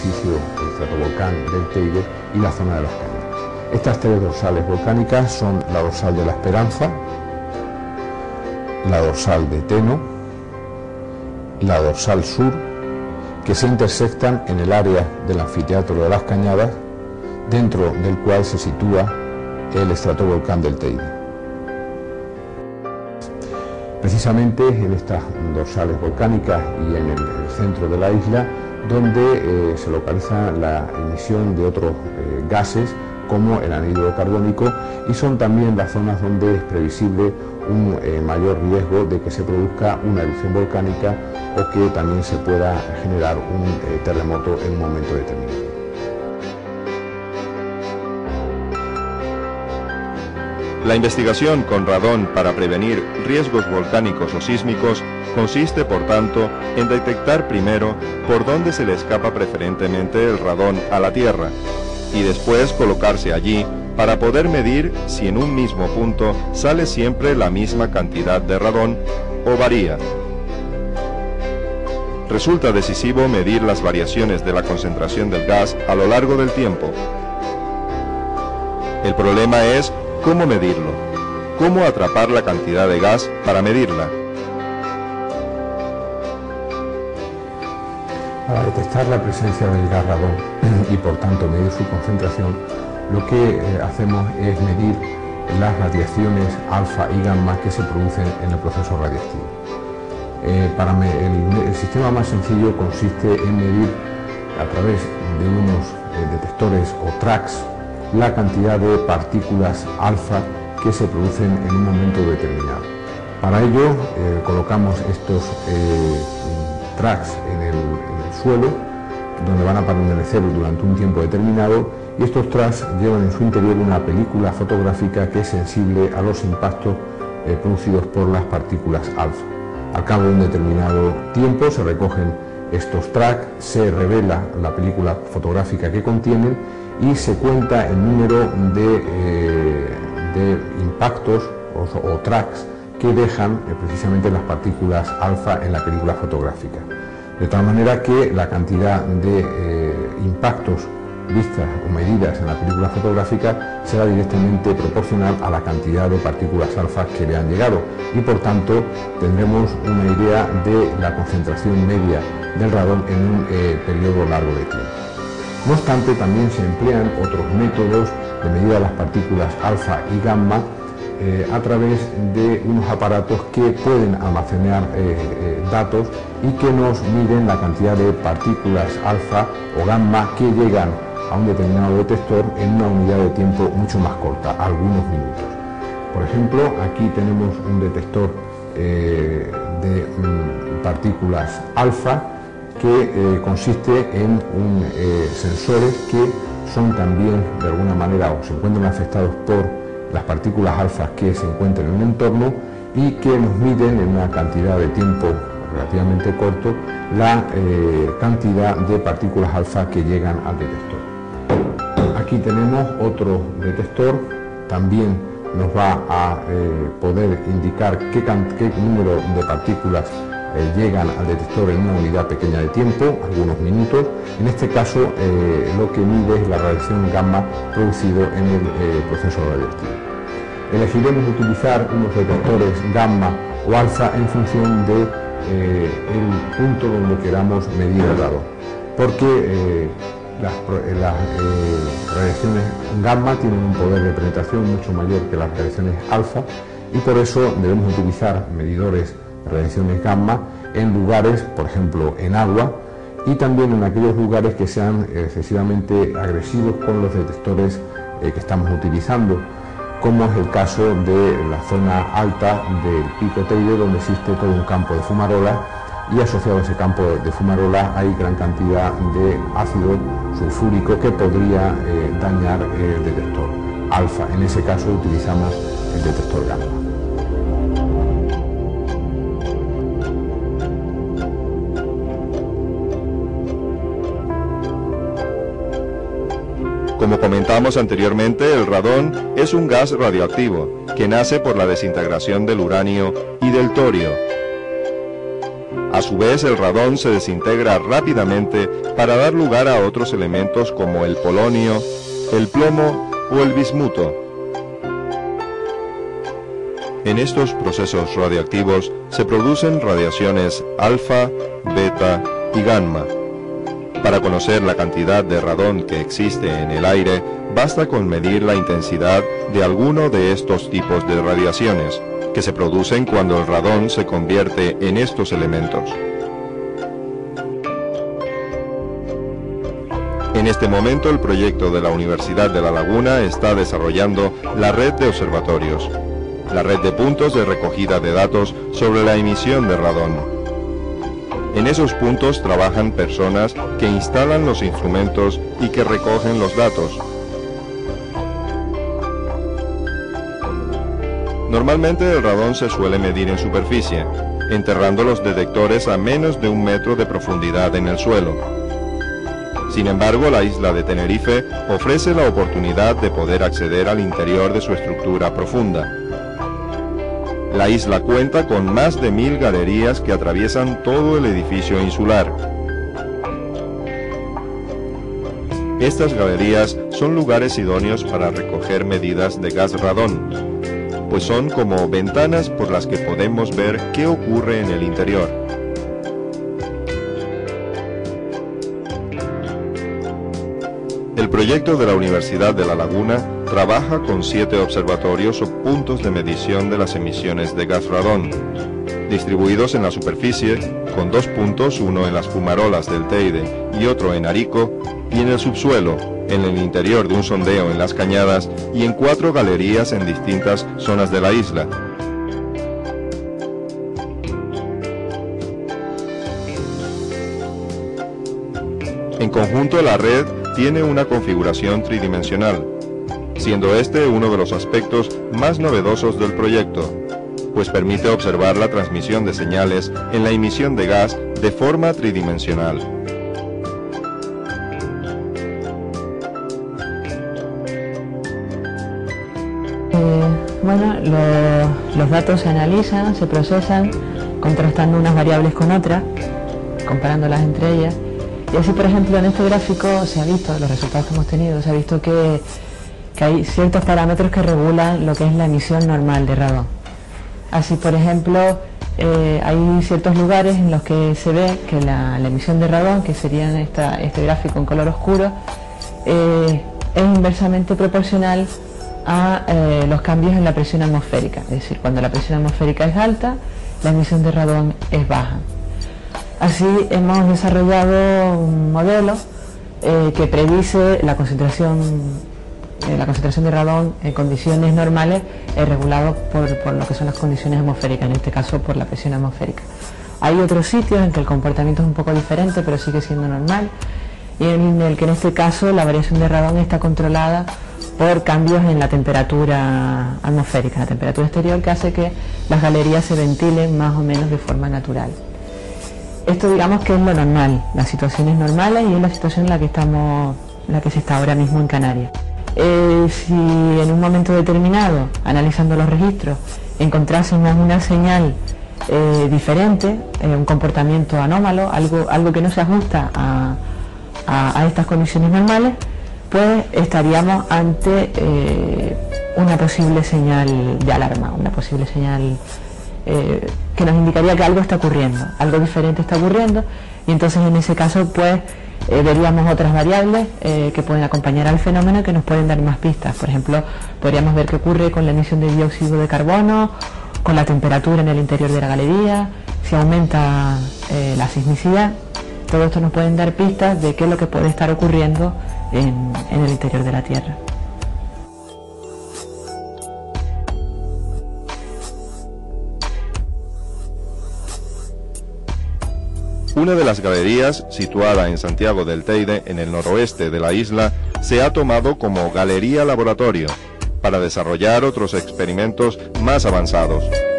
superficie del estratovolcán del Teide y la zona de las Cañadas. Estas tres dorsales volcánicas son la dorsal de la Esperanza, la dorsal de Teno, la dorsal sur, que se intersectan en el área del anfiteatro de las Cañadas, dentro del cual se sitúa el estratovolcán del Teide. Precisamente en estas dorsales volcánicas y en el centro de la isla, donde se localiza la emisión de otros gases como el anhídrido carbónico, y son también las zonas donde es previsible un mayor riesgo de que se produzca una erupción volcánica o que también se pueda generar un terremoto en un momento determinado. La investigación con radón para prevenir riesgos volcánicos o sísmicos consiste, por tanto, en detectar primero por dónde se le escapa preferentemente el radón a la Tierra y después colocarse allí para poder medir si en un mismo punto sale siempre la misma cantidad de radón o varía. Resulta decisivo medir las variaciones de la concentración del gas a lo largo del tiempo. El problema es cómo medirlo, cómo atrapar la cantidad de gas para medirla. Para detectar la presencia del gas radón y por tanto medir su concentración, lo que hacemos es medir las radiaciones alfa y gamma que se producen en el proceso radiactivo. El sistema más sencillo consiste en medir a través de unos detectores o tracks la cantidad de partículas alfa que se producen en un momento determinado. Para ello colocamos estos tracks en el suelo, donde van a permanecer durante un tiempo determinado, y estos tracks llevan en su interior una película fotográfica que es sensible a los impactos producidos por las partículas alfa. Al cabo de un determinado tiempo se recogen estos tracks, se revela la película fotográfica que contienen y se cuenta el número de impactos o tracks que dejan precisamente las partículas alfa en la película fotográfica. De tal manera que la cantidad de impactos vistas o medidas en la película fotográfica será directamente proporcional a la cantidad de partículas alfa que le han llegado, y por tanto tendremos una idea de la concentración media del radón en un periodo largo de tiempo. No obstante, también se emplean otros métodos de medida de las partículas alfa y gamma a través de unos aparatos que pueden almacenar datos y que nos miden la cantidad de partículas alfa o gamma que llegan a un determinado detector en una unidad de tiempo mucho más corta, algunos minutos. Por ejemplo, aquí tenemos un detector de partículas alfa que consiste en sensores que son también de alguna manera o se encuentran afectados por las partículas alfa que se encuentran en el entorno y que nos miden en una cantidad de tiempo relativamente corto la cantidad de partículas alfa que llegan al detector. Aquí tenemos otro detector, también nos va a poder indicar qué número de partículas llegan al detector en una unidad pequeña de tiempo, algunos minutos. En este caso lo que mide es la radiación gamma producido en el proceso radioactivo. Elegiremos utilizar unos detectores gamma o alfa en función de el punto donde queramos medir el radón, porque las radiaciones gamma tienen un poder de penetración mucho mayor que las radiaciones alfa, y por eso debemos utilizar medidores de radiaciones gamma en lugares, por ejemplo, en agua, y también en aquellos lugares que sean excesivamente agresivos con los detectores que estamos utilizando, como es el caso de la zona alta del Pico Teide, donde existe todo un campo de fumarolas, y asociado a ese campo de fumarolas hay gran cantidad de ácido sulfúrico que podría dañar el detector alfa. En ese caso utilizamos el detector gamma. Como comentamos anteriormente, el radón es un gas radioactivo que nace por la desintegración del uranio y del torio. A su vez, el radón se desintegra rápidamente para dar lugar a otros elementos como el polonio, el plomo o el bismuto. En estos procesos radiactivos se producen radiaciones alfa, beta y gamma. Para conocer la cantidad de radón que existe en el aire, basta con medir la intensidad de alguno de estos tipos de radiaciones, que se producen cuando el radón se convierte en estos elementos. En este momento, el proyecto de la Universidad de La Laguna está desarrollando la red de observatorios, la red de puntos de recogida de datos sobre la emisión de radón. En esos puntos trabajan personas que instalan los instrumentos y que recogen los datos. Normalmente el radón se suele medir en superficie, enterrando los detectores a menos de 1 metro de profundidad en el suelo. Sin embargo, la isla de Tenerife ofrece la oportunidad de poder acceder al interior de su estructura profunda. La isla cuenta con más de 1000 galerías que atraviesan todo el edificio insular. Estas galerías son lugares idóneos para recoger medidas de gas radón, pues son como ventanas por las que podemos ver qué ocurre en el interior. El proyecto de la Universidad de La Laguna trabaja con 7 observatorios o puntos de medición de las emisiones de gas radón, distribuidos en la superficie, con 2 puntos, uno en las fumarolas del Teide y otro en Arico, y en el subsuelo, en el interior de un sondeo en las Cañadas y en 4 galerías en distintas zonas de la isla. En conjunto, la red tiene una configuración tridimensional, siendo este uno de los aspectos más novedosos del proyecto, pues permite observar la transmisión de señales en la emisión de gas de forma tridimensional. Bueno, los datos se analizan, se procesan, contrastando unas variables con otras, comparándolas entre ellas. Y así, por ejemplo, en este gráfico se ha visto, los resultados que hemos tenido, se ha visto que hay ciertos parámetros que regulan lo que es la emisión normal de radón. Así, por ejemplo, hay ciertos lugares en los que se ve que la emisión de radón, que sería en este gráfico en color oscuro, es inversamente proporcional a los cambios en la presión atmosférica. Es decir, cuando la presión atmosférica es alta, la emisión de radón es baja. Así hemos desarrollado un modelo que predice la concentración de radón en condiciones normales, regulado por lo que son las condiciones atmosféricas, en este caso por la presión atmosférica. Hay otros sitios en que el comportamiento es un poco diferente, pero sigue siendo normal, y en el que en este caso la variación de radón está controlada por cambios en la temperatura atmosférica, la temperatura exterior, que hace que las galerías se ventilen más o menos de forma natural. Esto, digamos, que es lo normal, las situaciones normales, y es la situación en la que se está ahora mismo en Canarias. Si en un momento determinado, analizando los registros, encontrásemos una señal diferente, un comportamiento anómalo, algo que no se ajusta a estas condiciones normales, pues estaríamos ante una posible señal de alarma, una posible señal que nos indicaría que algo está ocurriendo, algo diferente está ocurriendo, y entonces en ese caso pues veríamos otras variables que pueden acompañar al fenómeno y que nos pueden dar más pistas. Por ejemplo, podríamos ver qué ocurre con la emisión de dióxido de carbono, con la temperatura en el interior de la galería, si aumenta la sismicidad. Todo esto nos pueden dar pistas de qué es lo que puede estar ocurriendo en el interior de la Tierra. Una de las galerías, situada en Santiago del Teide, en el noroeste de la isla, se ha tomado como galería laboratorio, para desarrollar otros experimentos más avanzados.